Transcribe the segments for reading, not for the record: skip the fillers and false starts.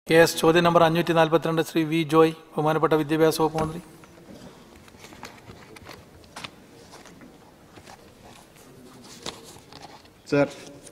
Case ചോദ്യം number 542 Shri V Joy, ബഹുമാനപ്പെട്ട വിദ്യാഭ്യാസ വകുപ്പ് മന്ത്രി. സർ,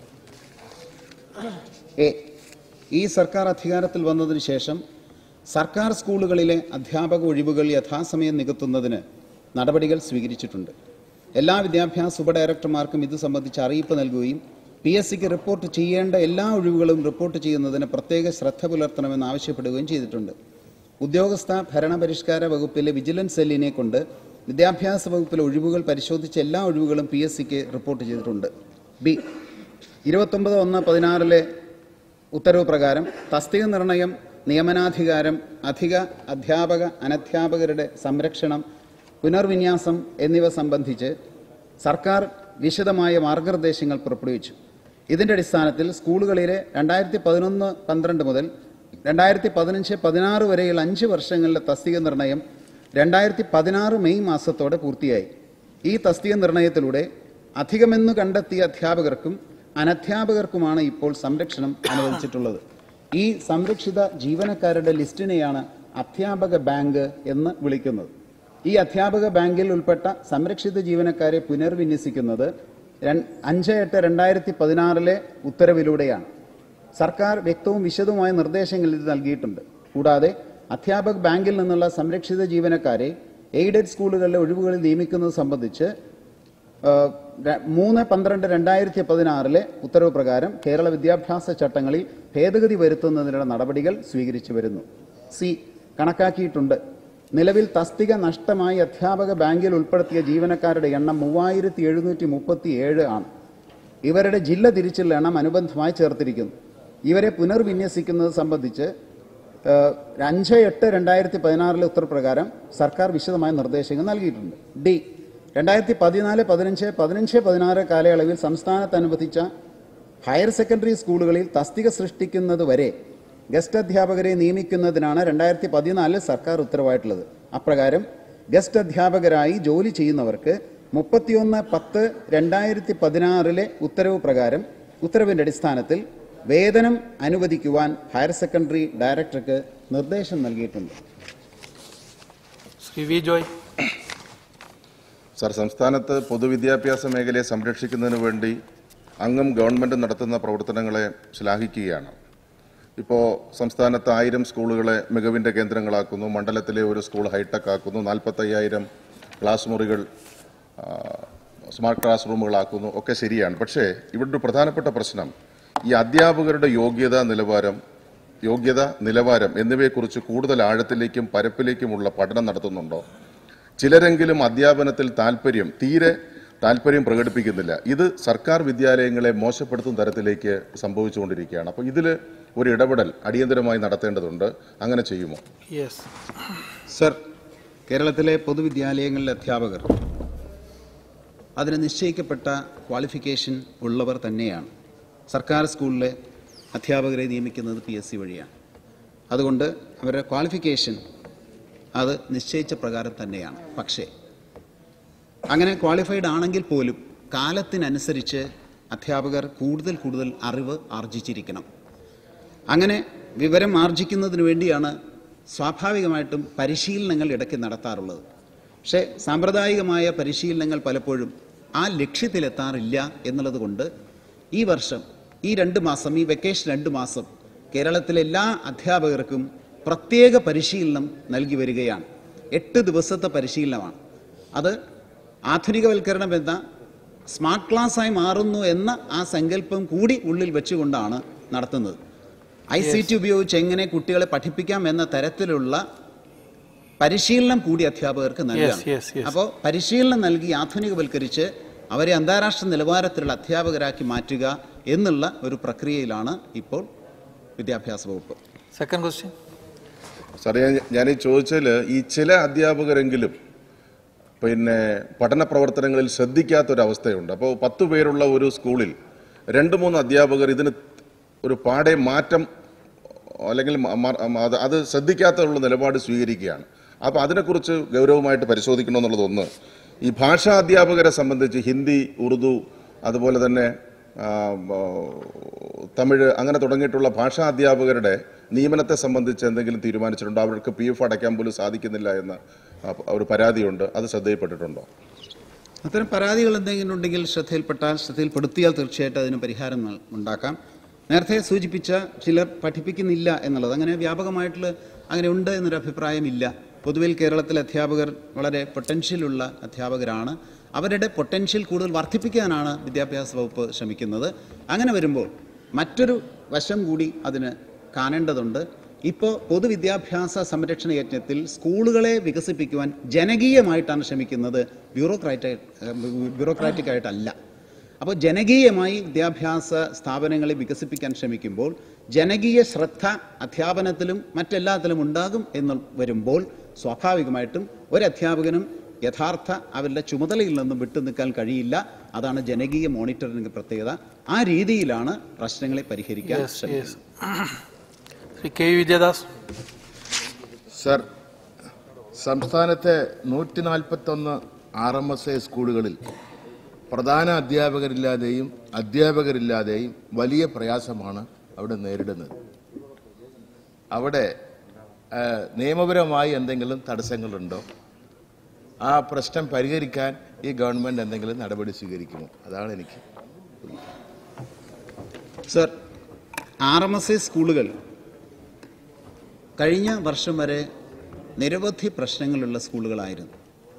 ഈ സർക്കാർ അധികാരത്തിൽ വന്നതിന് ശേഷം സർക്കാർ സ്കൂളുകളിലെ അധ്യാപക ഒഴിവുകൾ യഥാസമയം നികത്തുന്നതിന് നടപടികൾ സ്വീകരിച്ചിട്ടുണ്ട്. എല്ലാ വിദ്യാഭ്യാസ ഉപഡയറക്ടർമാർക്കും ഇത് സംബന്ധിച്ച് അറിയിപ്പ് നൽകുകയും PSCക്ക് റിപ്പോർട്ട് ചെയ്യേണ്ട എല്ലാ ഒഴിവുകളും റിപ്പോർട്ട് ചെയ്യുന്നതിന് പ്രത്യേക ശ്രദ്ധ പുലർത്തണമെന്ന് ആവശ്യപ്പെടുകയും ചെയ്തിട്ടുണ്ട്. ഉദ്യോഗസ്ഥ ഭരണപരിഷ്കാര വകുപ്പിലെ വിജിലൻസ് സെല്ലിനെ കൊണ്ട് വിദ്യാഭ്യാസ വകുപ്പിലെ ഒഴിവുകൾ പരിശോധിച്ച എല്ലാ ഒഴിവുകളും PSCക്ക് റിപ്പോർട്ട് ചെയ്തിട്ടുണ്ട്. ബി 29/1/16 ഉത്തരവ് പ്രകാരം തസ്തിക നിർണയം, നിയമനാധികാരം, അധിക അധ്യാപക അനധ്യാപകരുടെ സംരക്ഷണം, പുനർവിന്യാസം എന്നിവ സംബന്ധിച്ച് സർക്കാർ വിശദമായ മാർഗനിർദ്ദേശങ്ങൾ പുറപ്പെടുവിച്ചു. ഇതിൻ്റെ അടിസ്ഥാനത്തിൽ സ്കൂളുകളിലെ 2011-12 മുതൽ 2015-16 വരെയുള്ള 5 വർഷങ്ങളിലെ തസ്തിക നിർണയം 2016 മെയ് മാസത്തോടെ പൂർത്തിയായി. ഈ തസ്തിക നിർണയത്തിലൂടെ അധികമെന്നു കണ്ടെത്തിയ അധ്യാപകർക്കും അനധ്യാപകർക്കുമാണ് ഇപ്പോൾ സംരക്ഷണം അനുവദിച്ചിട്ടുള്ളത്. ഈ സംരക്ഷിത ജീവനക്കാരുടെ ലിസ്റ്റിനെയാണ് അധ്യാപക ബാങ്ക് എന്ന് വിളിക്കുന്നത്. ഈ അധ്യാപക ബാങ്കിൽ ഉൾപ്പെട്ട സംരക്ഷിത ജീവനക്കാരെ പുനർവിന്യസിക്കുന്നത് 5/8/2016 ഉത്തരവിലൂടെയാണ്. സർക്കാർ വ്യക്തവും വിശദവുമായ നിർദ്ദേശങ്ങൾ ഇത് നൽകിയിട്ടുണ്ട്. കൂടാതെ അധ്യാപക ബാങ്കിൽ നിന്നുള്ള സംരക്ഷിത ജീവനക്കാരെ എയ്ഡഡ് സ്കൂളുകളിലെ ഒഴിവുകളിൽ നിയമിക്കുന്നത് സംബന്ധിച്ച് 3/12/2016 ഉത്തരവ് പ്രകാരം കേരള വിദ്യാഭ്യാസ ചട്ടങ്ങളിൽ ഭേദഗതി വരുത്തുന്നതിനുള്ള നടപടികൾ സ്വീകരിച്ചു വരുന്നു. സി കണക്കാക്കിയിട്ടുണ്ട്. നിലവിൽ തസ്തിക നഷ്ടമായി അധ്യാപക ബാങ്കിൽ ഉൾപ്പെടുത്തിയ ജീവനക്കാരുടെ എണ്ണം 3737 ആണ്. ഇവരുടെ ജില്ല തിരിച്ചുള്ള എണ്ണം അനുബന്ധമായി ചേർത്തിരിക്കുന്നു. ഇവരെ പുനർവിന്യസിക്കുന്നത് സംബന്ധിച്ച് 5/8/2016 ഉത്തരപ്രകാരം സർക്കാർ വിശദമായ നിർദ്ദേശങ്ങൾ നൽകിയിട്ടുണ്ട്. ഡി 2014-15, 15-16 കാലയളവിൽ സംസ്ഥാനത്ത് അനുവദിച്ച ഹയർ സെക്കൻഡറി സ്കൂളുകളിൽ തസ്തിക സൃഷ്ടിക്കുന്നത് വരെ ഗസ്റ്റ് അധ്യാപകരെ നിയമിക്കുന്നതിനാണ് 2014 സർക്കാർ ഉത്തരവായിട്ടുള്ളത്. അപ്രകാരം ഗസ്റ്റ് അധ്യാപകരായി ജോലി ചെയ്യുന്നവർക്ക് 31/10/2016 ഉത്തരവ് പ്രകാരം ഉത്തരവിൻ്റെ അടിസ്ഥാനത്തിൽ വേതനം അനുവദിക്കുവാൻ ഹയർ സെക്കൻഡറി ഡയറക്ടർക്ക് നിർദ്ദേശം നൽകിയിട്ടുണ്ട്. ശ്രീ വി ജോയ്. സർ, സംസ്ഥാനത്ത് പൊതുവിദ്യാഭ്യാസ മേഖലയെ സംരക്ഷിക്കുന്നതിന് വേണ്ടി അങ്ങും ഗവൺമെൻറ് നടത്തുന്ന പ്രവർത്തനങ്ങളെ ശ്ലാഘിക്കുകയാണ്. ഇപ്പോൾ സംസ്ഥാനത്ത് 1000 സ്കൂളുകളെ മികവിൻ്റെ കേന്ദ്രങ്ങളാക്കുന്നു, മണ്ഡലത്തിലെ ഒരു സ്കൂൾ ഹൈടെക് ആക്കുന്നു, 45,000 ക്ലാസ് മുറികൾ സ്മാർട്ട് ക്ലാസ് റൂമുകളാക്കുന്നു, ഒക്കെ ശരിയാണ്. പക്ഷേ ഇവിടെ ഒരു പ്രധാനപ്പെട്ട പ്രശ്നം ഈ അധ്യാപകരുടെ യോഗ്യത നിലവാരം എന്നിവയെക്കുറിച്ച് കൂടുതൽ ആഴത്തിലേക്കും പരപ്പിലേക്കുമുള്ള പഠനം നടത്തുന്നുണ്ടോ? ചിലരെങ്കിലും അധ്യാപനത്തിൽ തീരെ താല്പര്യം പ്രകടിപ്പിക്കുന്നില്ല. ഇത് സർക്കാർ വിദ്യാലയങ്ങളെ മോശപ്പെടുത്തുന്ന തരത്തിലേക്ക് സംഭവിച്ചുകൊണ്ടിരിക്കുകയാണ്. അപ്പോൾ ഇതിൽ ഒരു ഇടപെടൽ അടിയന്തരമായി നടത്തേണ്ടതുണ്ട്. അങ്ങനെ ചെയ്യുമോ? സർ, കേരളത്തിലെ പൊതുവിദ്യാലയങ്ങളിലെ അധ്യാപകർ അതിന് നിശ്ചയിക്കപ്പെട്ട ക്വാളിഫിക്കേഷൻ ഉള്ളവർ തന്നെയാണ്. സർക്കാർ സ്കൂളിലെ അധ്യാപകരെ നിയമിക്കുന്നത് PSC വഴിയാണ്. അതുകൊണ്ട് അവരുടെ ക്വാളിഫിക്കേഷൻ അത് നിശ്ചയിച്ച പ്രകാരം തന്നെയാണ്. പക്ഷേ അങ്ങനെ ക്വാളിഫൈഡ് ആണെങ്കിൽ പോലും കാലത്തിനനുസരിച്ച് അധ്യാപകർ കൂടുതൽ അറിവ് ആർജിച്ചിരിക്കണം. അങ്ങനെ വിവരം ആർജിക്കുന്നതിന് വേണ്ടിയാണ് സ്വാഭാവികമായിട്ടും പരിശീലനങ്ങൾ ഇടയ്ക്ക് നടത്താറുള്ളത്. പക്ഷേ സാമ്പ്രദായികമായ പരിശീലനങ്ങൾ പലപ്പോഴും ആ ലക്ഷ്യത്തിലെത്താറില്ല എന്നുള്ളത് കൊണ്ട് ഈ വർഷം ഈ 2 മാസം, ഈ വെക്കേഷൻ 2 മാസം കേരളത്തിലെ എല്ലാ അധ്യാപകർക്കും പ്രത്യേക പരിശീലനം നൽകി വരികയാണ്. 8 ദിവസത്തെ പരിശീലനമാണ്. അത് ആധുനികവൽക്കരണം എന്ന സ്മാർട്ട് ക്ലാസ്സായി മാറുന്നു എന്ന ആ സങ്കല്പം കൂടി ഉള്ളിൽ വെച്ചുകൊണ്ടാണ് നടത്തുന്നത്. ICT ഉപയോഗിച്ച് എങ്ങനെ കുട്ടികളെ പഠിപ്പിക്കാം എന്ന തരത്തിലുള്ള പരിശീലനം കൂടി അധ്യാപകർക്ക് നൽകാം. അപ്പോൾ പരിശീലനം നൽകി ആധുനികവൽക്കരിച്ച് അവരെ അന്താരാഷ്ട്ര നിലവാരത്തിലുള്ള അധ്യാപകരാക്കി മാറ്റുക എന്നുള്ള ഒരു പ്രക്രിയയിലാണ് ഇപ്പോൾ വിദ്യാഭ്യാസ വകുപ്പ്. Second question. സാറേ, ഞാൻ ചോദിച്ചാൽ ഈ ചില അധ്യാപകരെങ്കിലും പഠന പ്രവർത്തനങ്ങളിൽ ശ്രദ്ധിക്കാത്തൊരവസ്ഥയുണ്ട്. അപ്പോൾ 10 പേരുള്ള ഒരു സ്കൂളിൽ 2-3 അധ്യാപകർ ഇതിന് ഒരു പാടെ മാറ്റം അല്ലെങ്കിൽ അത് ശ്രദ്ധിക്കാത്തുള്ള നിലപാട് സ്വീകരിക്കുകയാണ്. അപ്പോൾ അതിനെക്കുറിച്ച് ഗൗരവമായിട്ട് പരിശോധിക്കണമെന്നുള്ളതൊന്ന്. ഈ ഭാഷാ അധ്യാപകരെ സംബന്ധിച്ച് ഹിന്ദി, ഉറുദു, അതുപോലെ തന്നെ തമിഴ് അങ്ങനെ തുടങ്ങിയിട്ടുള്ള ഭാഷാ അധ്യാപകരുടെ നിയമനത്തെ സംബന്ധിച്ച് എന്തെങ്കിലും തീരുമാനിച്ചിട്ടുണ്ടോ? അവർക്ക് PF അടയ്ക്കാൻ പോലും സാധിക്കുന്നില്ല എന്ന ഒരു പരാതിയുണ്ട്. അത് ശ്രദ്ധയിൽപ്പെട്ടിട്ടുണ്ടോ? അത്തരം പരാതികൾ എന്തെങ്കിലും ഉണ്ടെങ്കിൽ ശ്രദ്ധയിൽപ്പെടുത്തിയാൽ തീർച്ചയായിട്ടും അതിന് പരിഹാരം ഉണ്ടാക്കാം. നേരത്തെ സൂചിപ്പിച്ച ചിലർ പഠിപ്പിക്കുന്നില്ല എന്നുള്ളത് അങ്ങനെ വ്യാപകമായിട്ടുള്ള അങ്ങനെ ഉണ്ട് എന്നൊരു അഭിപ്രായമില്ല. പൊതുവിൽ കേരളത്തിലെ അധ്യാപകർ വളരെ പൊട്ടൻഷ്യലുള്ള അധ്യാപകരാണ്. അവരുടെ പൊട്ടൻഷ്യൽ കൂടുതൽ വർദ്ധിപ്പിക്കാനാണ് വിദ്യാഭ്യാസ വകുപ്പ് ശ്രമിക്കുന്നത്. അങ്ങനെ വരുമ്പോൾ മറ്റൊരു വശം കൂടി അതിന് കാണേണ്ടതുണ്ട്. ഇപ്പോൾ പൊതുവിദ്യാഭ്യാസ സംരക്ഷണ യജ്ഞത്തിൽ സ്കൂളുകളെ വികസിപ്പിക്കുവാൻ ജനകീയമായിട്ടാണ് ശ്രമിക്കുന്നത്, ബ്യൂറോക്രാറ്റിക്കായിട്ടല്ല. അപ്പോൾ ജനകീയമായി വിദ്യാഭ്യാസ സ്ഥാപനങ്ങളെ വികസിപ്പിക്കാൻ ശ്രമിക്കുമ്പോൾ ജനകീയ ശ്രദ്ധ അധ്യാപനത്തിലും മറ്റെല്ലാത്തിലും ഉണ്ടാകും എന്ന് വരുമ്പോൾ സ്വാഭാവികമായിട്ടും ഒരു അധ്യാപകനും യഥാർത്ഥ അവരുടെ ചുമതലയിൽ നിന്നും വിട്ടു നിൽക്കാൻ കഴിയില്ല. അതാണ് ജനകീയ മോണിറ്ററിംഗ് പ്രത്യേകത. ആ രീതിയിലാണ് പ്രശ്നങ്ങളെ പരിഹരിക്കാൻ ശ്രമിക്കുന്നത്. ശ്രീ K. വിജയദാസ്. സർ, സംസ്ഥാനത്തെ 141 RMSA സ്കൂളുകളിൽ പ്രധാന അധ്യാപകരില്ലാതെയും വലിയ പ്രയാസമാണ് അവിടെ നേരിടുന്നത്. അവിടെ നിയമപരമായി എന്തെങ്കിലും തടസ്സങ്ങളുണ്ടോ? ആ പ്രശ്നം പരിഹരിക്കാൻ ഈ ഗവൺമെൻറ് എന്തെങ്കിലും നടപടി സ്വീകരിക്കുമോ? അതാണ് എനിക്ക്. സർ, RMSA സ്കൂളുകൾ കഴിഞ്ഞ വർഷം വരെ നിരവധി പ്രശ്നങ്ങളുള്ള സ്കൂളുകളായിരുന്നു.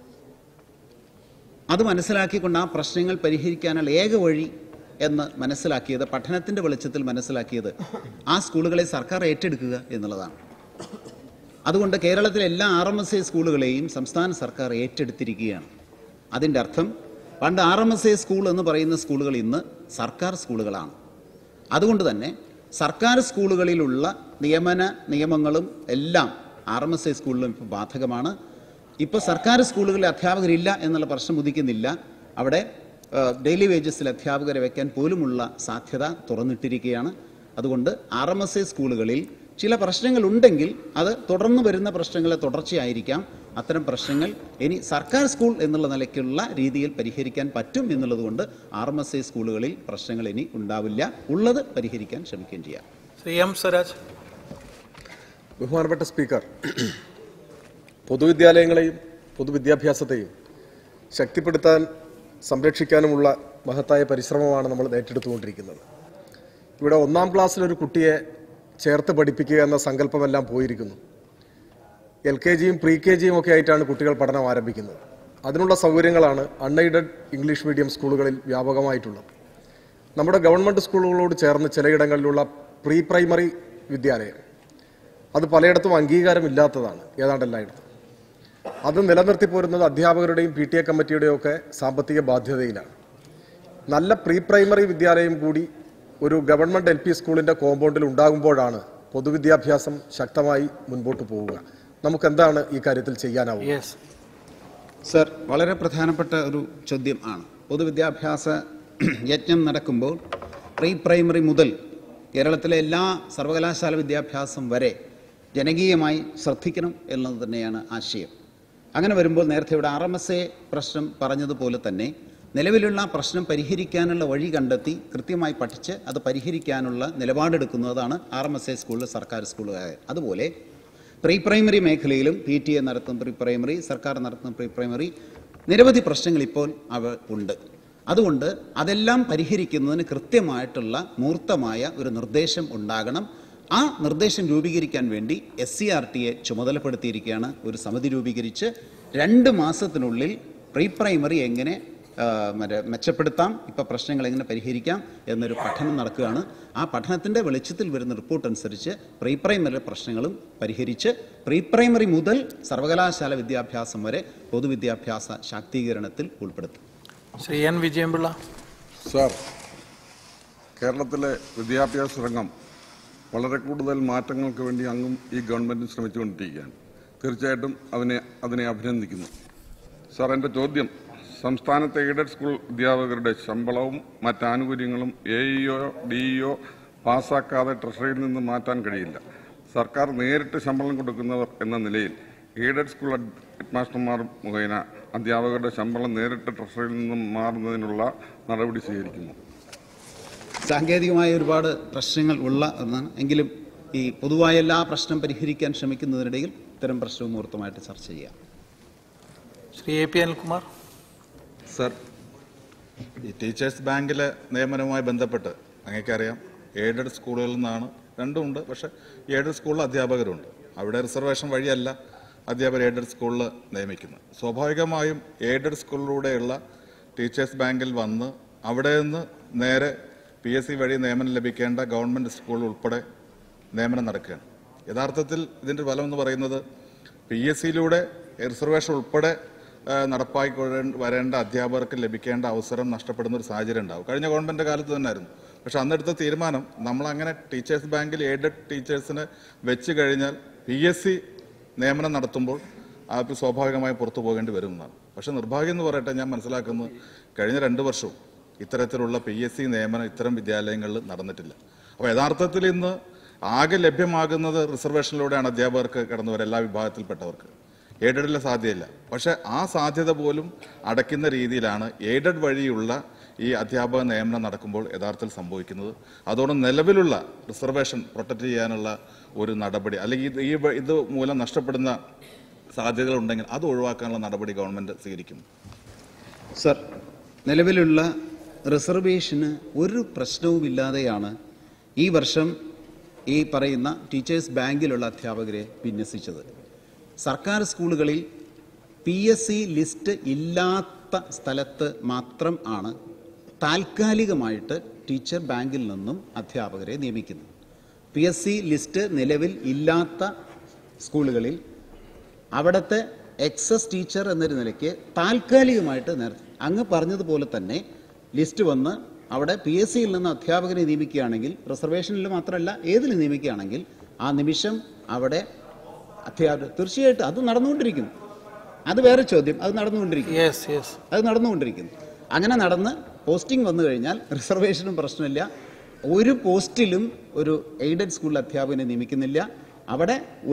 അത് മനസ്സിലാക്കിക്കൊണ്ട് ആ പ്രശ്നങ്ങൾ പരിഹരിക്കാനുള്ള ഏക വഴി എന്ന് മനസ്സിലാക്കിയത്, പഠനത്തിൻ്റെ വെളിച്ചത്തിൽ മനസ്സിലാക്കിയത്, ആ സ്കൂളുകളെ സർക്കാർ ഏറ്റെടുക്കുക എന്നുള്ളതാണ്. അതുകൊണ്ട് കേരളത്തിലെ എല്ലാ RMSA സ്കൂളുകളെയും സംസ്ഥാന സർക്കാർ ഏറ്റെടുത്തിരിക്കുകയാണ്. അതിൻ്റെ അർത്ഥം പണ്ട് RMSA സ്കൂൾ എന്ന് പറയുന്ന സ്കൂളുകൾ ഇന്ന് സർക്കാർ സ്കൂളുകളാണ്. അതുകൊണ്ട് തന്നെ സർക്കാർ സ്കൂളുകളിലുള്ള നിയമങ്ങളും എല്ലാം RMSA സ്കൂളിലും ഇപ്പോൾ ബാധകമാണ്. ഇപ്പോൾ സർക്കാർ സ്കൂളുകളിൽ അധ്യാപകരില്ല എന്നുള്ള പ്രശ്നം ഉദിക്കുന്നില്ല. അവിടെ ഡെയിലി വേജസിൽ അധ്യാപകരെ വയ്ക്കാൻ പോലുമുള്ള സാധ്യത തുറന്നിട്ടിരിക്കുകയാണ്. അതുകൊണ്ട് RMSA സ്കൂളുകളിൽ ചില പ്രശ്നങ്ങളുണ്ടെങ്കിൽ അത് തുടർന്ന് വരുന്ന പ്രശ്നങ്ങളെ തുടർച്ചയായിരിക്കാം. അത്തരം പ്രശ്നങ്ങൾ ഇനി സർക്കാർ സ്കൂൾ എന്നുള്ള നിലയ്ക്കുള്ള രീതിയിൽ പരിഹരിക്കാൻ പറ്റും എന്നുള്ളതുകൊണ്ട് RMSA സ്കൂളുകളിൽ പ്രശ്നങ്ങൾ ഇനി ഉണ്ടാവില്ല. ഉള്ളത് പരിഹരിക്കാൻ ശ്രമിക്കുകയും ചെയ്യാം. ശ്രീ M. സ്വരാജ്. ബഹുമാനപ്പെട്ട സ്പീക്കർ, പൊതുവിദ്യാലയങ്ങളെയും പൊതുവിദ്യാഭ്യാസത്തെയും ശക്തിപ്പെടുത്താൻ സംരക്ഷിക്കാനുമുള്ള മഹത്തായ പരിശ്രമമാണ് നമ്മൾ ഏറ്റെടുത്തുകൊണ്ടിരിക്കുന്നത്. ഇവിടെ 1ാം ക്ലാസ്സിലൊരു കുട്ടിയെ ചേർത്ത് പഠിപ്പിക്കുക എന്ന സങ്കല്പമെല്ലാം പോയിരിക്കുന്നു. LKGയും pre-KGയും ഒക്കെ ആയിട്ടാണ് കുട്ടികൾ പഠനം ആരംഭിക്കുന്നത്. അതിനുള്ള സൗകര്യങ്ങളാണ് അൺഎയ്ഡഡ് ഇംഗ്ലീഷ് മീഡിയം സ്കൂളുകളിൽ വ്യാപകമായിട്ടുള്ളത്. നമ്മുടെ ഗവൺമെൻറ് സ്കൂളുകളോട് ചേർന്ന് ചിലയിടങ്ങളിലുള്ള പ്രൈമറി വിദ്യാലയം അത് പലയിടത്തും അംഗീകാരമില്ലാത്തതാണ്, ഏതാണ്ട് എല്ലായിടത്തും. അത് നിലനിർത്തി പോരുന്നത് അധ്യാപകരുടെയും PTA കമ്മിറ്റിയുടെയും ഒക്കെ സാമ്പത്തിക ബാധ്യതയിലാണ്. നല്ല പ്രൈമറി വിദ്യാലയം കൂടി ഒരു ഗവൺമെൻറ് LP സ്കൂളിൻ്റെ കോമ്പൗണ്ടിൽ ഉണ്ടാകുമ്പോഴാണ് പൊതുവിദ്യാഭ്യാസം ശക്തമായി മുൻപോട്ട് പോവുക. നമുക്കെന്താണ് ഈ കാര്യത്തിൽ ചെയ്യാനാവുക? സർ, വളരെ പ്രധാനപ്പെട്ട ഒരു ചോദ്യം ആണ്. പൊതുവിദ്യാഭ്യാസ യജ്ഞം നടക്കുമ്പോൾ പ്രൈമറി മുതൽ കേരളത്തിലെ എല്ലാ സർവകലാശാല വിദ്യാഭ്യാസം വരെ ജനകീയമായി ശ്രദ്ധിക്കണം എന്നത് തന്നെയാണ് ആശയം. അങ്ങനെ വരുമ്പോൾ നേരത്തെ ഇവിടെ RMSA പ്രശ്നം പറഞ്ഞതുപോലെ തന്നെ നിലവിലുള്ള പ്രശ്നം പരിഹരിക്കാനുള്ള വഴി കണ്ടെത്തി കൃത്യമായി പഠിച്ച് അത് പരിഹരിക്കാനുള്ള നിലപാടെടുക്കുന്നതാണ് RMSA സ്കൂളിൽ സർക്കാർ സ്കൂളുകാർ. അതുപോലെ പ്രൈമറി മേഖലയിലും PTA നടത്തുന്ന പ്രൈമറി, സർക്കാർ നടത്തുന്ന പ്രൈമറി നിരവധി പ്രശ്നങ്ങൾ ഇപ്പോൾ ഉണ്ട്. അതുകൊണ്ട് അതെല്ലാം പരിഹരിക്കുന്നതിന് കൃത്യമായിട്ടുള്ള മൂർത്തമായ ഒരു നിർദ്ദേശം ഉണ്ടാകണം. ആ നിർദ്ദേശം രൂപീകരിക്കാൻ വേണ്ടി SCRTയെ ചുമതലപ്പെടുത്തിയിരിക്കുകയാണ്. ഒരു സമിതി രൂപീകരിച്ച് 2 മാസത്തിനുള്ളിൽ പ്രൈമറി എങ്ങനെ മെച്ചപ്പെടുത്താം, ഇപ്പോൾ പ്രശ്നങ്ങൾ എങ്ങനെ പരിഹരിക്കാം എന്നൊരു പഠനം നടക്കുകയാണ്. ആ പഠനത്തിൻ്റെ വെളിച്ചത്തിൽ വരുന്ന റിപ്പോർട്ട് അനുസരിച്ച് പ്രൈമറി പ്രശ്നങ്ങളും പരിഹരിച്ച് പ്രൈമറി മുതൽ സർവകലാശാല വിദ്യാഭ്യാസം വരെ പൊതുവിദ്യാഭ്യാസ ശാക്തീകരണത്തിൽ ഉൾപ്പെടുത്തും. ശ്രീ N. വിജയൻപിള്ള. സാർ, കേരളത്തിലെ വിദ്യാഭ്യാസ രംഗം വളരെ കൂടുതൽ മാറ്റങ്ങൾക്ക് വേണ്ടി അങ്ങും ഈ ഗവൺമെൻറ് ശ്രമിച്ചുകൊണ്ടിരിക്കുകയാണ്. തീർച്ചയായിട്ടും അതിനെ അഭിനന്ദിക്കുന്നു. സാർ, എൻ്റെ ചോദ്യം, സംസ്ഥാനത്തെ എയ്ഡഡ് സ്കൂൾ അധ്യാപകരുടെ ശമ്പളവും മറ്റാനുകൂല്യങ്ങളും AEO DEO പാസ്സാക്കാതെ ട്രഷറിയിൽ നിന്ന് മാറ്റാൻ കഴിയില്ല. സർക്കാർ നേരിട്ട് ശമ്പളം കൊടുക്കുന്നവർ എന്ന നിലയിൽ എയ്ഡഡ് സ്കൂൾ ഹെഡ്മാസ്റ്റർമാർ മുഖേന അധ്യാപകരുടെ ശമ്പളം നേരിട്ട് ട്രഷറിയിൽ നിന്നും മാറുന്നതിനുള്ള നടപടി സ്വീകരിക്കുന്നു. സാങ്കേതികമായ ഒരുപാട് പ്രശ്നങ്ങൾ ഉള്ള ഒന്നാണ്. എങ്കിലും ഈ പൊതുവായ എല്ലാ പ്രശ്നം പരിഹരിക്കാൻ ശ്രമിക്കുന്നതിനിടയിൽ ഇത്തരം പ്രശ്നവും മൂർത്തമായിട്ട് ചർച്ച ചെയ്യാം. ശ്രീ AP അനിൽകുമാർ. സർ, ഈ ടീച്ചേഴ്സ് ബാങ്കിലെ നിയമനവുമായി ബന്ധപ്പെട്ട് അങ്ങേക്കറിയാം, എയ്ഡഡ് സ്കൂളുകളിൽ നിന്നാണ്, രണ്ടുമുണ്ട്. പക്ഷേ എയ്ഡഡ് സ്കൂളിൽ അധ്യാപകരുണ്ട്. അവിടെ റിസർവേഷൻ വഴിയല്ല അധ്യാപകർ എയ്ഡഡ് സ്കൂളിൽ നിയമിക്കുന്നത്. സ്വാഭാവികമായും എയ്ഡഡ് സ്കൂളിലൂടെയുള്ള ടീച്ചേഴ്സ് ബാങ്കിൽ വന്ന് അവിടെ നിന്ന് നേരെ PSC വഴി നിയമനം ലഭിക്കേണ്ട ഗവൺമെൻറ് സ്കൂൾ ഉൾപ്പെടെ നിയമനം നടക്കുകയാണ്. യഥാർത്ഥത്തിൽ ഇതിൻ്റെ ഫലം എന്ന് പറയുന്നത് PSCയിലൂടെ റിസർവേഷൻ ഉൾപ്പെടെ നടപ്പാക്കി വരേണ്ട അധ്യാപകർക്ക് ലഭിക്കേണ്ട അവസരം നഷ്ടപ്പെടുന്ന ഒരു സാഹചര്യം ഉണ്ടാവും. കഴിഞ്ഞ ഗവൺമെൻറ് കാലത്ത് തന്നെയായിരുന്നു. പക്ഷെ അന്നെടുത്ത തീരുമാനം നമ്മളങ്ങനെ ടീച്ചേഴ്സ് ബാങ്കിൽ എയ്ഡഡ് ടീച്ചേഴ്സിനെ വെച്ച് കഴിഞ്ഞാൽ PSC നിയമനം നടത്തുമ്പോൾ അത് സ്വാഭാവികമായി പുറത്തു പോകേണ്ടി വരുമെന്നാണ്. പക്ഷെ നിർഭാഗ്യം എന്ന് പറയട്ടെ, ഞാൻ മനസ്സിലാക്കുന്നത് കഴിഞ്ഞ 2 വർഷവും ഇത്തരത്തിലുള്ള PSC നിയമനം ഇത്തരം വിദ്യാലയങ്ങളിൽ നടന്നിട്ടില്ല. അപ്പോൾ യഥാർത്ഥത്തിൽ ഇന്ന് ആകെ ലഭ്യമാകുന്നത് റിസർവേഷനിലൂടെയാണ് അധ്യാപകർക്ക് കടന്നു വരാൻ, എല്ലാ വിഭാഗത്തിൽപ്പെട്ടവർക്ക്. എയ്ഡഡിലെ സാധ്യതയില്ല. പക്ഷേ ആ സാധ്യത പോലും അടയ്ക്കുന്ന രീതിയിലാണ് എയ്ഡഡ് വഴിയുള്ള ഈ അധ്യാപക നിയമനം നടക്കുമ്പോൾ യഥാർത്ഥത്തിൽ സംഭവിക്കുന്നത്. അതോടെ നിലവിലുള്ള റിസർവേഷൻ പ്രൊട്ടക്റ്റ് ചെയ്യാനുള്ള ഒരു നടപടി, അല്ലെങ്കിൽ ഇത് മൂലം നഷ്ടപ്പെടുന്ന സാധ്യതകളുണ്ടെങ്കിൽ അത് ഒഴിവാക്കാനുള്ള നടപടി ഗവൺമെൻറ് സ്വീകരിക്കും. സർ, നിലവിലുള്ള റിസർവേഷന് ഒരു പ്രശ്നവുമില്ലാതെയാണ് ഈ വർഷം ഈ പറയുന്ന ടീച്ചേഴ്സ് ബാങ്കിലുള്ള അധ്യാപകരെ വിന്യസിച്ചത്. സർക്കാർ സ്കൂളുകളിൽ PSC ലിസ്റ്റ് ഇല്ലാത്ത സ്ഥലത്ത് മാത്രം ആണ് താൽക്കാലികമായിട്ട് ടീച്ചർ ബാങ്കിൽ നിന്നും അധ്യാപകരെ നിയമിക്കുന്നത്. PSC ലിസ്റ്റ് നിലവിൽ ഇല്ലാത്ത സ്കൂളുകളിൽ അവിടുത്തെ എക്സസ് ടീച്ചർ എന്നൊരു നിലയ്ക്ക് താൽക്കാലികമായിട്ട് നേരത്തെ അങ്ങ് പറഞ്ഞതുപോലെ തന്നെ ലിസ്റ്റ് വന്ന് അവിടെ PSCയിൽ നിന്ന് അധ്യാപകരെ നിയമിക്കുകയാണെങ്കിൽ, റിസർവേഷനിൽ മാത്രമല്ല ഏതിൽ നിയമിക്കുകയാണെങ്കിൽ ആ നിമിഷം അവിടെ അധ്യാപകർ തീർച്ചയായിട്ടും അത് നടന്നുകൊണ്ടിരിക്കുന്നു. അത് വേറെ ചോദ്യം, അത് നടന്നുകൊണ്ടിരിക്കുന്നു. അങ്ങനെ നടന്ന് പോസ്റ്റിംഗ് വന്നു കഴിഞ്ഞാൽ റിസർവേഷനും പ്രശ്നമില്ല. ഒരു പോസ്റ്റിലും ഒരു എയ്ഡഡ് സ്കൂളിൽ അധ്യാപകനെ നിയമിക്കുന്നില്ല. അവിടെ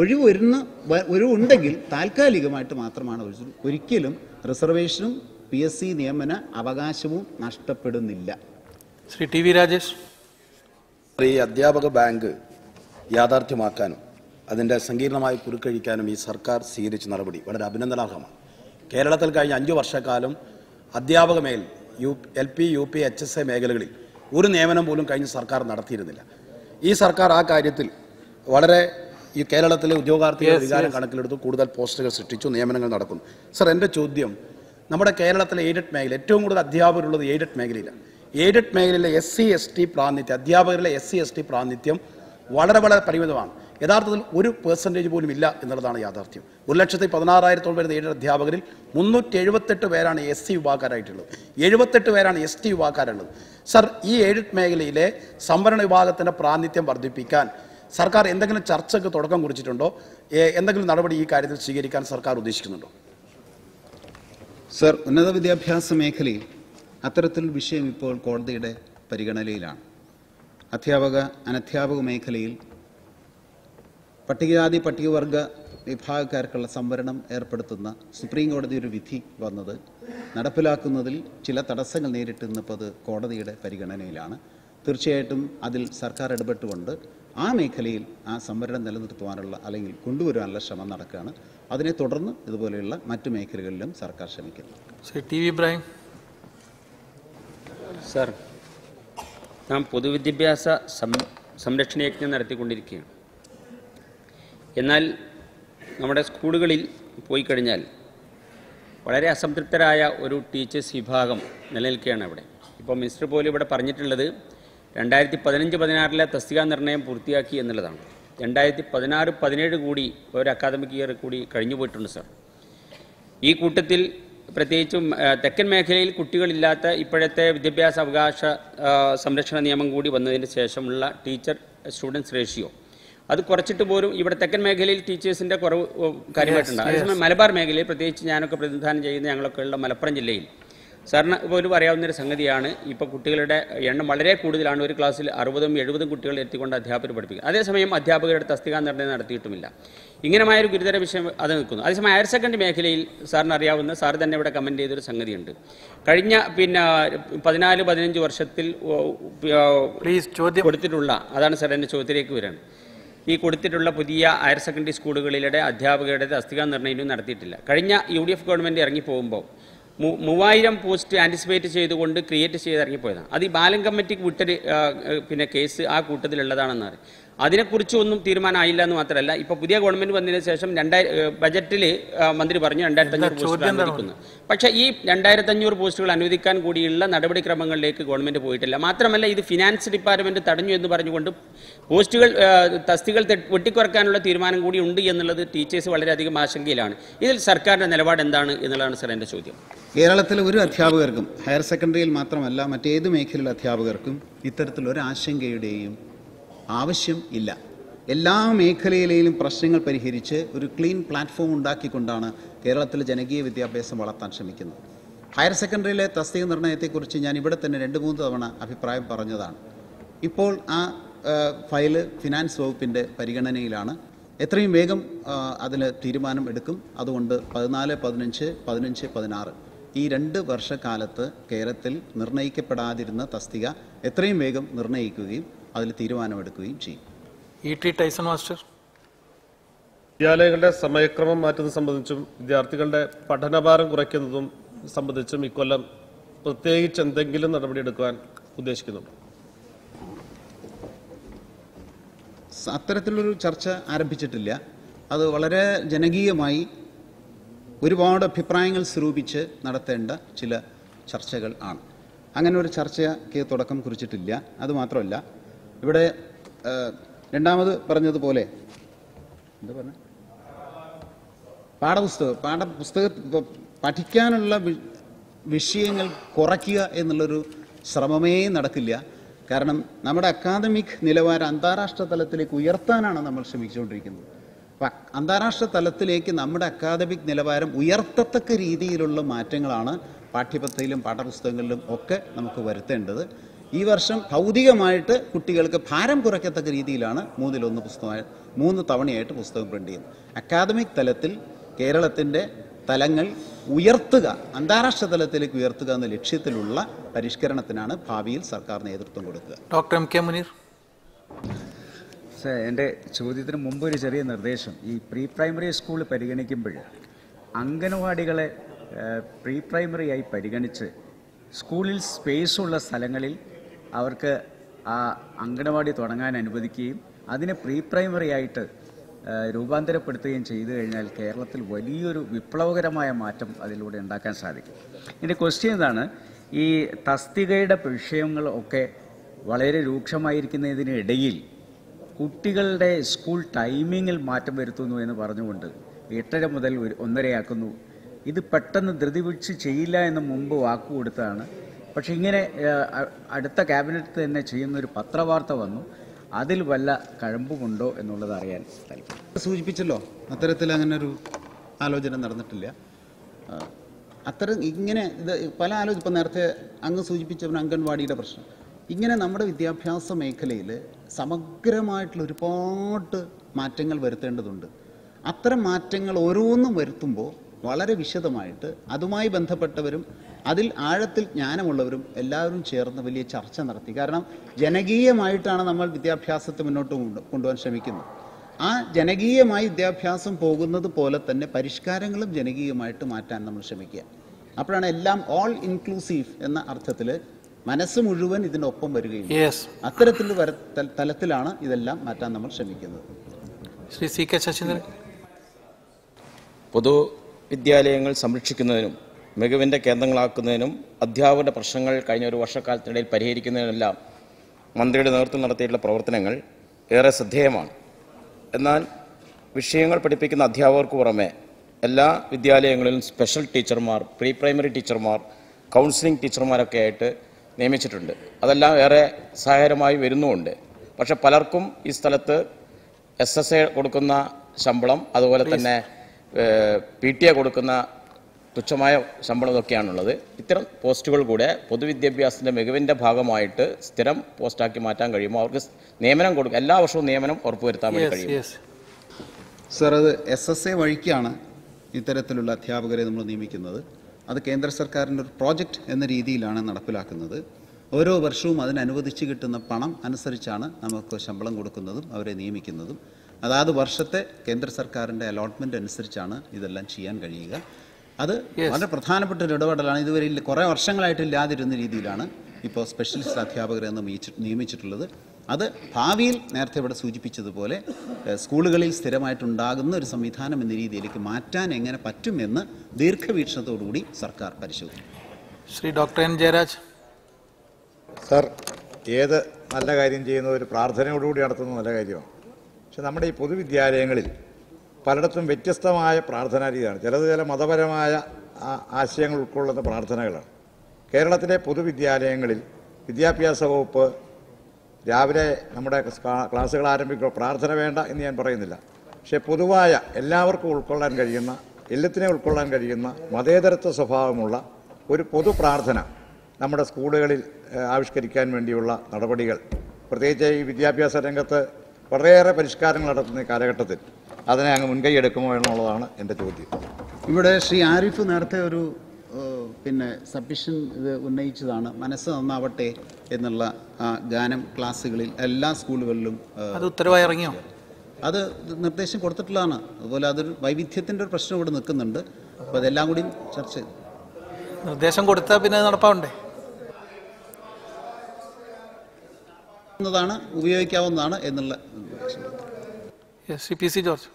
ഒഴിവുണ്ടെങ്കിൽ താൽക്കാലികമായിട്ട് മാത്രമാണ്. ഒരിക്കലും റിസർവേഷനും PSC നിയമന അവകാശവും നഷ്ടപ്പെടുന്നില്ല. ശ്രീ TV രാജേഷ്. ഈ അധ്യാപക ബാങ്ക് യാഥാർത്ഥ്യമാക്കാനും അതിൻ്റെ സങ്കീർണമായി കുരുക്കഴിക്കാനും ഈ സർക്കാർ സ്വീകരിച്ച നടപടി വളരെ അഭിനന്ദനാർഹമാണ്. കേരളത്തിൽ കഴിഞ്ഞ 5 വർഷക്കാലം അധ്യാപക മേൽ LP, UP, HSA മേഖലകളിൽ ഒരു നിയമനം പോലും കഴിഞ്ഞ സർക്കാർ നടത്തിയിരുന്നില്ല. ഈ സർക്കാർ ആ കാര്യത്തിൽ വളരെ ഈ കേരളത്തിലെ ഉദ്യോഗാർത്ഥികളുടെ വികാരം കണക്കിലെടുത്ത് കൂടുതൽ പോസ്റ്റുകൾ സൃഷ്ടിച്ചു, നിയമനങ്ങൾ നടക്കുന്നു. സർ, എൻ്റെ ചോദ്യം, നമ്മുടെ കേരളത്തിലെ എയ്ഡഡ് മേഖല ഏറ്റവും കൂടുതൽ അധ്യാപകരുള്ളത് എയ്ഡഡ് മേഖലയിലാണ്. എയ്ഡഡ് മേഖലയിലെ SC, ST പ്രാതിനിധ്യം, അധ്യാപകരിലെ SC, ST പ്രാതിനിധ്യം വളരെ പരിമിതമാണ്. യഥാർത്ഥത്തിൽ 1% പോലും ഇല്ല എന്നുള്ളതാണ് യാഥാർത്ഥ്യം. 1,16,000 വരുന്ന എയ്ഡഡ് അധ്യാപകരിൽ 378 പേരാണ് SC വിഭാഗക്കാരായിട്ടുള്ളത്, 78 പേരാണ് ST വിഭാഗക്കാരുള്ളത്. സർ, ഈ എയ്ഡഡ് മേഖലയിലെ സംവരണ വിഭാഗത്തിൻ്റെ പ്രാതിനിധ്യം വർദ്ധിപ്പിക്കാൻ സർക്കാർ എന്തെങ്കിലും ചർച്ചയ്ക്ക് തുടക്കം കുറിച്ചിട്ടുണ്ടോ? എന്തെങ്കിലും നടപടി ഈ കാര്യത്തിൽ സ്വീകരിക്കാൻ സർക്കാർ ഉദ്ദേശിക്കുന്നുണ്ടോ? സർ, ഉന്നത വിദ്യാഭ്യാസ മേഖലയിൽ അത്തരത്തിലൊരു വിഷയം ഇപ്പോൾ കോടതിയുടെ പരിഗണനയിലാണ്. അധ്യാപക അനധ്യാപക മേഖലയിൽ പട്ടികജാതി പട്ടികവർഗ വിഭാഗക്കാർക്കുള്ള സംവരണം ഏർപ്പെടുത്തുന്ന സുപ്രീം കോടതി ഒരു വിധി വന്നത് നടപ്പിലാക്കുന്നതിൽ ചില തടസ്സങ്ങൾ നേരിട്ടുന്നപ്പോൾ അത് കോടതിയുടെ പരിഗണനയിലാണ്. തീർച്ചയായിട്ടും അതിൽ സർക്കാർ ഇടപെട്ടുകൊണ്ട് ആ മേഖലയിൽ ആ സംവരണം നിലനിർത്തുവാനുള്ള അല്ലെങ്കിൽ കൊണ്ടുവരാനുള്ള ശ്രമം നടക്കുകയാണ്. അതിനെ തുടർന്ന് ഇതുപോലെയുള്ള മറ്റു മേഖലകളിലും സർക്കാർ ശ്രമിക്കുന്നു. ശ്രീ TV ഇബ്രാഹിം. സർ, നാം പൊതുവിദ്യാഭ്യാസ സംരക്ഷണ യജ്ഞം നടത്തിക്കൊണ്ടിരിക്കുകയാണ്. എന്നാൽ നമ്മുടെ സ്കൂളുകളിൽ പോയി കഴിഞ്ഞാൽ വളരെ അസംതൃപ്തരായ ഒരു ടീച്ചേഴ്സ് വിഭാഗം നിലനിൽക്കുകയാണ് അവിടെ. ഇപ്പോൾ മിനിസ്റ്റർ പോലും ഇവിടെ പറഞ്ഞിട്ടുള്ളത് 2015-16 തസ്തികാ നിർണ്ണയം പൂർത്തിയാക്കി എന്നുള്ളതാണ്. 2016-17 കൂടി ഒരു അക്കാദമിക് ഇയർ കൂടി കഴിഞ്ഞു പോയിട്ടുണ്ട് സർ. ഈ കൂട്ടത്തിൽ പ്രത്യേകിച്ചും തെക്കൻ മേഖലയിൽ കുട്ടികളില്ലാത്ത ഇപ്പോഴത്തെ വിദ്യാഭ്യാസ അവകാശ സംരക്ഷണ നിയമം കൂടി വന്നതിന് ശേഷമുള്ള ടീച്ചർ സ്റ്റുഡൻസ് റേഷ്യോ അത് കുറച്ചിട്ട് പോലും ഇവിടെ തെക്കൻ മേഖലയിൽ ടീച്ചേഴ്സിൻ്റെ കുറവ് കാര്യമായിട്ടുണ്ട്. അതേസമയം മലബാർ മേഖലയിൽ, പ്രത്യേകിച്ച് ഞാനൊക്കെ പ്രതിനിധാനം ചെയ്യുന്ന ഞങ്ങളൊക്കെ ഉള്ള മലപ്പുറം ജില്ലയിൽ സാറിന് പോലും അറിയാവുന്നൊരു സംഗതിയാണ്, ഇപ്പോൾ കുട്ടികളുടെ എണ്ണം വളരെ കൂടുതലാണ്. ഒരു ക്ലാസ്സിൽ 60-70 കുട്ടികൾ എത്തിക്കൊണ്ട് അധ്യാപകർ പഠിപ്പിക്കുക. അതേസമയം അധ്യാപകരുടെ തസ്തികാ നിർണ്ണയം നടത്തിയിട്ടുമില്ല. ഇങ്ങനെമായൊരു ഗുരുതര വിഷയം അത് നിൽക്കുന്നു. അതേസമയം ഹയർ സെക്കൻഡറി മേഖലയിൽ സാറിന് അറിയാവുന്ന, സാർ തന്നെ ഇവിടെ കമൻറ്റ് ചെയ്തൊരു സംഗതിയുണ്ട്. കഴിഞ്ഞ 14-15 വർഷത്തിൽ കൊടുത്തിട്ടുള്ള, അതാണ് സാർ എൻ്റെ ചോദ്യത്തിലേക്ക് വരികയാണ്, ഈ കൊടുത്തിട്ടുള്ള പുതിയ ഹയർ സെക്കൻഡറി സ്കൂളുകളിലെ അധ്യാപകരുടെ തസ്തികാ നിർണ്ണയം നടത്തിയിട്ടില്ല. കഴിഞ്ഞ UDF ഗവൺമെൻറ് ഇറങ്ങിപ്പോകുമ്പോൾ 3000 പോസ്റ്റ് ആൻറ്റിസിപ്പേറ്റ് ചെയ്തുകൊണ്ട് ക്രിയേറ്റ് ചെയ്ത് ഇറങ്ങിപ്പോയതാണ്. അത് ഈ ബാലൻ കമ്മിറ്റിക്ക് വിട്ടൊരു കേസ് ആ കൂട്ടത്തിലുള്ളതാണെന്നാണ്. അതിനെക്കുറിച്ചൊന്നും തീരുമാനമായില്ല എന്ന് മാത്രമല്ല, ഇപ്പോൾ പുതിയ ഗവൺമെൻറ് വന്നതിന് ശേഷം ബജറ്റിൽ മന്ത്രി പറഞ്ഞു 2500 പോസ്റ്റുകൾ അനുവദിക്കുന്നു. പക്ഷേ ഈ 2500 പോസ്റ്റുകൾ അനുവദിക്കാൻ കൂടിയുള്ള നടപടിക്രമങ്ങളിലേക്ക് ഗവൺമെൻറ് പോയിട്ടില്ല. മാത്രമല്ല, ഇത് ഫിനാൻസ് ഡിപ്പാർട്ട്മെൻറ്റ് തടഞ്ഞു എന്ന് പറഞ്ഞുകൊണ്ട് പോസ്റ്റുകൾ തസ്തികൾ വെട്ടിക്കുറക്കാനുള്ള തീരുമാനം കൂടി ഉണ്ട് എന്നുള്ളത് ടീച്ചേഴ്സ് വളരെയധികം ആശങ്കയിലാണ്. ഇതിൽ സർക്കാരിൻ്റെ നിലപാട് എന്താണ് എന്നുള്ളതാണ് സാർ എൻ്റെ ചോദ്യം. കേരളത്തിലെ ഒരു അധ്യാപകർക്കും, ഹയർ സെക്കൻഡറിയിൽ മാത്രമല്ല മറ്റേത് മേഖലയിലെ അധ്യാപകർക്കും ഇത്തരത്തിലൊരു ആശങ്കയുടെയും ആവശ്യം ഇല്ല. എല്ലാ മേഖലയിലെയും പ്രശ്നങ്ങൾ പരിഹരിച്ച് ഒരു ക്ലീൻ പ്ലാറ്റ്ഫോം ഉണ്ടാക്കിക്കൊണ്ടാണ് കേരളത്തിലെ ജനകീയ വിദ്യാഭ്യാസം വളർത്താൻ ശ്രമിക്കുന്നത്. ഹയർ സെക്കൻഡറിയിലെ തസ്തിക നിർണ്ണയത്തെക്കുറിച്ച് ഞാൻ ഇവിടെ തന്നെ 2-3 തവണ അഭിപ്രായം പറഞ്ഞതാണ്. ഇപ്പോൾ ആ ഫയല് ഫിനാൻസ് വകുപ്പിൻ്റെ പരിഗണനയിലാണ്. എത്രയും വേഗം അതിൽ തീരുമാനം എടുക്കും. അതുകൊണ്ട് 14, 15, 15, 16 ഈ 2 വർഷക്കാലത്ത് കേരളത്തിൽ നിർണ്ണയിക്കപ്പെടാതിരുന്ന തസ്തിക എത്രയും വേഗം നിർണ്ണയിക്കുകയും അതിൽ തീരുമാനമെടുക്കുകയും ചെയ്യും. E.T. Tyson master. വിദ്യാലയങ്ങളുടെ സമയക്രമം മാറ്റുന്നത് സംബന്ധിച്ചും വിദ്യാർത്ഥികളുടെ പഠനഭാരം കുറയ്ക്കുന്നതും സംബന്ധിച്ചും ഇക്കൊല്ലം പ്രത്യേകിച്ച് എന്തെങ്കിലും നടപടിയെടുക്കാൻ ഉദ്ദേശിക്കുന്നുണ്ടോ? അത്തരത്തിലൊരു ചർച്ച ആരംഭിച്ചിട്ടില്ല. അത് വളരെ ജനകീയമായി ഒരുപാട് അഭിപ്രായങ്ങൾ സ്വരൂപിച്ച് നടത്തേണ്ട ചില ചർച്ചകൾ ആണ്. അങ്ങനെ ഒരു ചർച്ചയ്ക്ക് തുടക്കം കുറിച്ചിട്ടില്ല. അതുമാത്രമല്ല, ഇവിടെ രണ്ടാമത് പറഞ്ഞതുപോലെ എന്താ പറഞ്ഞ പഠിക്കാനുള്ള വിഷയങ്ങൾ കുറയ്ക്കുക എന്നുള്ളൊരു ശ്രമമേ നടക്കില്ല. കാരണം നമ്മുടെ അക്കാദമിക് നിലവാരം അന്താരാഷ്ട്ര തലത്തിലേക്ക് ഉയർത്താനാണ് നമ്മൾ ശ്രമിച്ചുകൊണ്ടിരിക്കുന്നത്. അപ്പം അന്താരാഷ്ട്ര തലത്തിലേക്ക് നമ്മുടെ അക്കാദമിക് നിലവാരം ഉയർത്തത്തക്ക രീതിയിലുള്ള മാറ്റങ്ങളാണ് പാഠ്യപദ്ധതിയിലും പാഠപുസ്തകങ്ങളിലും ഒക്കെ നമുക്ക് വരുത്തേണ്ടത്. ഈ വർഷം ഭൗതികമായിട്ട് കുട്ടികൾക്ക് ഭാരം കുറയ്ക്കത്തക്ക രീതിയിലാണ് 3-1 പുസ്തകം 3 തവണയായിട്ട് പുസ്തകം പ്രിൻ്റ് ചെയ്യുന്നത്. അക്കാദമിക് തലത്തിൽ കേരളത്തിൻ്റെ തലങ്ങൾ ഉയർത്തുക, അന്താരാഷ്ട്ര തലത്തിലേക്ക് ഉയർത്തുക എന്ന ലക്ഷ്യത്തിലുള്ള പരിഷ്കരണത്തിനാണ് ഭാവിയിൽ സർക്കാർ നേതൃത്വം കൊടുക്കുക. Doctor M.K. മുനീർ. എൻ്റെ ചോദ്യത്തിന് മുമ്പ് ഒരു ചെറിയ നിർദ്ദേശം. ഈ പ്രീ പ്രൈമറി സ്കൂൾ പരിഗണിക്കുമ്പോൾ അംഗനവാടികളെ പ്രീ പ്രൈമറി ആയി പരിഗണിച്ച് സ്കൂളിൽ സ്പേസുള്ള സ്ഥലങ്ങളിൽ അവർക്ക് ആ അംഗനവാടി തുടങ്ങാൻ അനുവദിക്കുകയും അതിനെ പ്രീ പ്രൈമറി ആയിട്ട് രൂപാന്തരപ്പെടുത്തുകയും ചെയ്തു കഴിഞ്ഞാൽ കേരളത്തിൽ വലിയൊരു വിപ്ലവകരമായ മാറ്റം അതിലൂടെ ഉണ്ടാക്കാൻ സാധിക്കും. എൻ്റെ ക്വസ്റ്റ്യൻ ഇതാണ്, ഈ തസ്തികയുടെ വിഷയങ്ങളൊക്കെ വളരെ രൂക്ഷമായിരിക്കുന്നതിനിടയിൽ കുട്ടികളുടെ സ്കൂൾ ടൈമിങ്ങിൽ മാറ്റം വരുത്തുന്നു എന്ന് പറഞ്ഞുകൊണ്ട് 8:30 മുതൽ 1:30 ആക്കുന്നു. ഇത് പെട്ടെന്ന് ധൃതി പിടിച്ച് ചെയ്യില്ല എന്ന് മുമ്പ് വാക്കുകൊടുത്തതാണ്. പക്ഷെ ഇങ്ങനെ അടുത്ത ക്യാബിനറ്റ് തന്നെ ചെയ്യുന്നൊരു പത്രവാർത്ത വന്നു. അതിൽ വല്ല കഴമ്പുമുണ്ടോ എന്നുള്ളത് അറിയാൻ താല്പര്യം. സൂചിപ്പിച്ചല്ലോ, അത്തരത്തിൽ അങ്ങനെ ഒരു ആലോചന നടന്നിട്ടില്ല. ഇങ്ങനെ ഇത് പല ഇപ്പം നേരത്തെ അങ്ങ് സൂചിപ്പിച്ചവൻ അംഗൻവാടിയുടെ പ്രശ്നം. ഇങ്ങനെ നമ്മുടെ വിദ്യാഭ്യാസ മേഖലയിൽ സമഗ്രമായിട്ടുള്ള ഒരുപാട് മാറ്റങ്ങൾ വരുത്തേണ്ടതുണ്ട്. അത്തരം മാറ്റങ്ങൾ ഓരോന്നും വരുത്തുമ്പോൾ വളരെ വിശദമായിട്ട് അതുമായി ബന്ധപ്പെട്ടവരും അതിൽ ആഴത്തിൽ ജ്ഞാനമുള്ളവരും എല്ലാവരും ചേർന്ന് വലിയ ചർച്ച നടത്തി. കാരണം ജനകീയമായിട്ടാണ് നമ്മൾ വിദ്യാഭ്യാസത്തെ മുന്നോട്ട് കൊണ്ടുപോകാൻ ശ്രമിക്കുന്നത്. ആ ജനകീയമായി വിദ്യാഭ്യാസം പോകുന്നത് പോലെ തന്നെ പരിഷ്കാരങ്ങളും ജനകീയമായിട്ട് മാറ്റാൻ നമ്മൾ ശ്രമിക്കുക. അപ്പോഴാണ് എല്ലാം ഓൾ ഇൻക്ലൂസീവ് എന്ന അർത്ഥത്തിൽ മനസ്സ് മുഴുവൻ ഇതിനൊപ്പം വരികയും അത്തരത്തിലുള്ള തലത്തിലാണ് ഇതെല്ലാം മാറ്റാൻ നമ്മൾ ശ്രമിക്കുന്നത്. ശ്രീ C.K. ശശീന്ദ്രൻ. പൊതുവിദ്യാലയങ്ങൾ സംരക്ഷിക്കുന്നതിനും മികവിൻ്റെ കേന്ദ്രങ്ങളാക്കുന്നതിനും അധ്യാപകരുടെ പ്രശ്നങ്ങൾ കഴിഞ്ഞ ഒരു വർഷക്കാലത്തിനിടയിൽ പരിഹരിക്കുന്നതിനെല്ലാം മന്ത്രിയുടെ നേതൃത്വം നടത്തിയിട്ടുള്ള പ്രവർത്തനങ്ങൾ ഏറെ ശ്രദ്ധേയമാണ്. എന്നാൽ വിഷയങ്ങൾ പഠിപ്പിക്കുന്ന അധ്യാപകർക്ക് പുറമെ എല്ലാ വിദ്യാലയങ്ങളിലും സ്പെഷ്യൽ ടീച്ചർമാർ, പ്രീ പ്രൈമറി ടീച്ചർമാർ, കൗൺസിലിംഗ് ടീച്ചർമാരൊക്കെ ആയിട്ട് നിയമിച്ചിട്ടുണ്ട്. അതെല്ലാം ഏറെ സഹായകരമായി വരുന്നുമുണ്ട്. പക്ഷെ പലർക്കും ഈ സ്ഥലത്ത് SSA കൊടുക്കുന്ന ശമ്പളം, അതുപോലെ തന്നെ PTA കൊടുക്കുന്ന തുച്ഛമായ ശമ്പളമൊക്കെയാണുള്ളത്. ഇത്തരം പോസ്റ്റുകൾ കൂടെ പൊതുവിദ്യാഭ്യാസത്തിൻ്റെ മികവിൻ്റെ ഭാഗമായിട്ട് സ്ഥിരം പോസ്റ്റാക്കി മാറ്റാൻ കഴിയുമ്പോൾ അവർക്ക് നിയമനം കൊടുക്കും, എല്ലാ വർഷവും നിയമനം ഉറപ്പുവരുത്താൻ വേണ്ടി കഴിയും. സർ, അത് SSA വഴിക്കാണ് ഇത്തരത്തിലുള്ള അധ്യാപകരെ നമ്മൾ നിയമിക്കുന്നത്. അത് കേന്ദ്ര സർക്കാരിൻ്റെ ഒരു പ്രോജക്റ്റ് എന്ന രീതിയിലാണ് നടപ്പിലാക്കുന്നത്. ഓരോ വർഷവും അതിനനുവദിച്ച് കിട്ടുന്ന പണം അനുസരിച്ചാണ് നമുക്ക് ശമ്പളം കൊടുക്കുന്നതും അവരെ നിയമിക്കുന്നതും. അതാത് വർഷത്തെ കേന്ദ്ര സർക്കാരിൻ്റെ അലോട്ട്മെൻറ്റ് അനുസരിച്ചാണ് ഇതെല്ലാം ചെയ്യാൻ കഴിയുക. അത് വളരെ പ്രധാനപ്പെട്ട ഒരു ഇടപെടലാണ്. ഇതുവരെ കുറേ വർഷങ്ങളായിട്ട് ഇല്ലാതിരുന്ന രീതിയിലാണ് ഇപ്പോൾ സ്പെഷ്യലിസ്റ്റ് അധ്യാപകരെ നിയമിച്ചിട്ടുള്ളത്. അത് ഭാവിയിൽ നേരത്തെ ഇവിടെ സൂചിപ്പിച്ചതുപോലെ സ്കൂളുകളിൽ സ്ഥിരമായിട്ടുണ്ടാകുന്ന ഒരു സംവിധാനം എന്ന രീതിയിലേക്ക് മാറ്റാൻ എങ്ങനെ പറ്റുമെന്ന് ദീർഘവീക്ഷണത്തോടുകൂടി സർക്കാർ പരിശോധിക്കും. Shri doctor N Jayaraj. Sir, ഏത് നല്ല കാര്യം ചെയ്യുന്ന ഒരു പ്രാർത്ഥനയോടുകൂടി നടത്തുന്ന നല്ല കാര്യമാണ്. പക്ഷെ നമ്മുടെ ഈ പൊതുവിദ്യാലയങ്ങളിൽ പലയിടത്തും വ്യത്യസ്തമായ പ്രാർത്ഥനാ രീതിയാണ്. ചില മതപരമായ ആശയങ്ങൾ ഉൾക്കൊള്ളുന്ന പ്രാർത്ഥനകളാണ്. കേരളത്തിലെ പൊതുവിദ്യാലയങ്ങളിൽ വിദ്യാഭ്യാസ വകുപ്പ് രാവിലെ നമ്മുടെ ക്ലാസ്സുകൾ ആരംഭിക്കുക പ്രാർത്ഥന വേണ്ട എന്ന് ഞാൻ പറയുന്നില്ല. പക്ഷേ പൊതുവായ എല്ലാവർക്കും ഉൾക്കൊള്ളാൻ കഴിയുന്ന, എല്ലാത്തിനെയും ഉൾക്കൊള്ളാൻ കഴിയുന്ന മതേതരത്വ സ്വഭാവമുള്ള ഒരു പൊതു പ്രാർത്ഥന നമ്മുടെ സ്കൂളുകളിൽ ആവിഷ്കരിക്കാൻ വേണ്ടിയുള്ള നടപടികൾ, പ്രത്യേകിച്ച് ഈ വിദ്യാഭ്യാസ രംഗത്ത് വളരെയേറെ പരിഷ്കാരങ്ങൾ നടത്തുന്ന ഈ കാലഘട്ടത്തിൽ അതിനെ അങ്ങ് മുൻകൈയെടുക്കുമോ എന്നുള്ളതാണ് എൻ്റെ ചോദ്യം. ഇവിടെ ശ്രീ ആരിഫ് നേരത്തെ ഒരു സബ്മിഷൻ ഇത് ഉന്നയിച്ചതാണ്. മനസ്സ് നന്നാവട്ടെ എന്നുള്ള ഗാനം ക്ലാസ്സുകളിൽ എല്ലാ സ്കൂളുകളിലും അത് ഉത്തരവായി ഇറങ്ങിയോ? അത് നിർദ്ദേശം കൊടുത്തിട്ടുള്ളതാണ്. അതുപോലെ അതൊരു വൈവിധ്യത്തിൻ്റെ ഒരു പ്രശ്നം ഇവിടെ നിൽക്കുന്നുണ്ട്. അപ്പോൾ അതെല്ലാം കൂടി ചർച്ച ചെയ്തു. നിർദ്ദേശം കൊടുത്താൽ പിന്നെ നടപ്പാവണ്ടേ? ഉപയോഗിക്കാവുന്നതാണ് എന്നുള്ള PC ജോർജ്.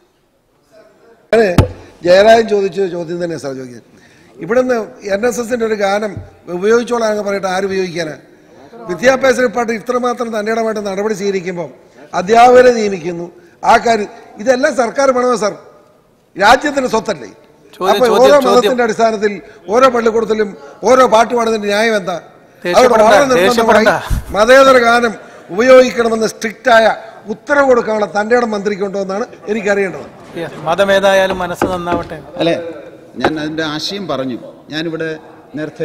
ജയരാജൻ ചോദിച്ച ചോദ്യം തന്നെ സാർ ചോദിക്കുന്നത്. ഇവിടുന്ന് NSSൻ്റെ ഒരു ഗാനം ഉപയോഗിച്ചോളാൻ പറഞ്ഞിട്ട് ആര് ഉപയോഗിക്കാനാ? വിദ്യാഭ്യാസ ഡിപ്പാർട്ട്മെന്റ് ഇത്രമാത്രം തൻ്റെ ഇടമായിട്ട് നടപടി സ്വീകരിക്കുമ്പോൾ അധ്യാപകരെ നിയമിക്കുന്നു. ആ കാര്യം ഇതെല്ലാം സർക്കാർ പണമോ സാർ? രാജ്യത്തിന് സ്വത്തല്ലേ? അപ്പൊ ഓരോ മതത്തിന്റെ അടിസ്ഥാനത്തിൽ ഓരോ പള്ളിക്കൂടത്തിലും ഓരോ പാട്ട് പാടുന്നതിന്റെ ന്യായം എന്താ? അതുകൊണ്ട് വളരെ നിർബന്ധമായി മതേതര ഗാനം ഉപയോഗിക്കണമെന്ന് സ്ട്രിക്റ്റായ ഉത്തരവ് കൊടുക്കാനുള്ള തൻ്റെ ഇടം മന്ത്രിക്കുണ്ടോ എന്നാണ് എനിക്കറിയേണ്ടത്. മതമേതായാലും മനസ്സ് നന്നാവട്ടെ. അല്ലേ, ഞാൻ അതിൻ്റെ ആശയം പറഞ്ഞു. ഞാനിവിടെ നേരത്തെ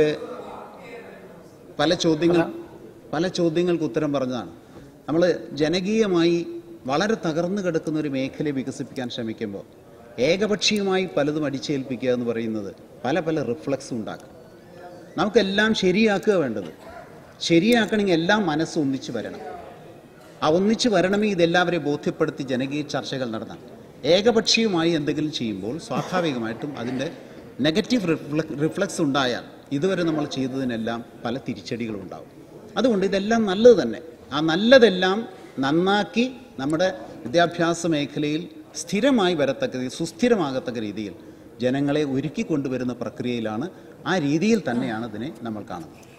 പല ചോദ്യങ്ങൾക്ക് ഉത്തരം പറഞ്ഞതാണ്. നമ്മൾ ജനകീയമായി വളരെ തകർന്നു കിടക്കുന്ന ഒരു മേഖലയെ വികസിപ്പിക്കാൻ ശ്രമിക്കുമ്പോൾ ഏകപക്ഷീയമായി പലതും അടിച്ചേൽപ്പിക്കുക എന്ന് പറയുന്നത് പല റിഫ്ലക്സും ഉണ്ടാക്കും. നമുക്കെല്ലാം ശരിയാക്കുക വേണ്ടത്. ശരിയാക്കണമെങ്കിൽ എല്ലാം മനസ്സ് ഒന്നിച്ച് വരണം. ആ ഒന്നിച്ച് വരണമെങ്കിൽ ഇതെല്ലാവരെയും ബോധ്യപ്പെടുത്തി ജനകീയ ചർച്ചകൾ നടത്താം. ഏകപക്ഷീയമായി എന്തെങ്കിലും ചെയ്യുമ്പോൾ സ്വാഭാവികമായിട്ടും അതിൻ്റെ നെഗറ്റീവ് റിഫ്ലക്സ് ഉണ്ടായാൽ ഇതുവരെ നമ്മൾ ചെയ്തതിനെല്ലാം പല തിരിച്ചടികളും ഉണ്ടാവും. അതുകൊണ്ട് ഇതെല്ലാം നല്ലത് തന്നെ. ആ നല്ലതെല്ലാം നന്നാക്കി നമ്മുടെ വിദ്യാഭ്യാസ മേഖലയിൽ സ്ഥിരമായി വരത്തക്ക രീതിയിൽ, സുസ്ഥിരമാകത്തക്ക രീതിയിൽ ജനങ്ങളെ ഒരുക്കി കൊണ്ടുവരുന്ന പ്രക്രിയയിലാണ്. ആ രീതിയിൽ തന്നെയാണ് ഇതിനെ നമ്മൾ കാണുന്നത്.